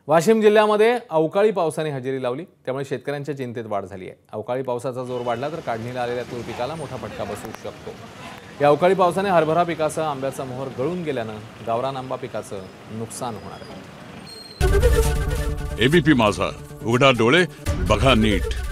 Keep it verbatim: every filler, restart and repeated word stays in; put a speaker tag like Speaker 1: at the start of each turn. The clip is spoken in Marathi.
Speaker 1: वाशिम जिल्ह्यामध्ये अवकाळी पावसाने हजेरी लावली, त्यामुळे शेतकऱ्यांच्या चिंतेत वाढ झाली आहे। अवकाळी पावसाचा जोर वाढला तर काढणीला आलेल्या तूर पिकाला मोठा फटका बसू शकतो। या अवकाळी पावसाने हरभरा पिकासह आंब्याचा मोहर गळून गेल्यानं गावरान आंबा पिकाचं नुकसान होणार आहे।
Speaker 2: एबीपी माझा, उघडा डोळे बघा नीट।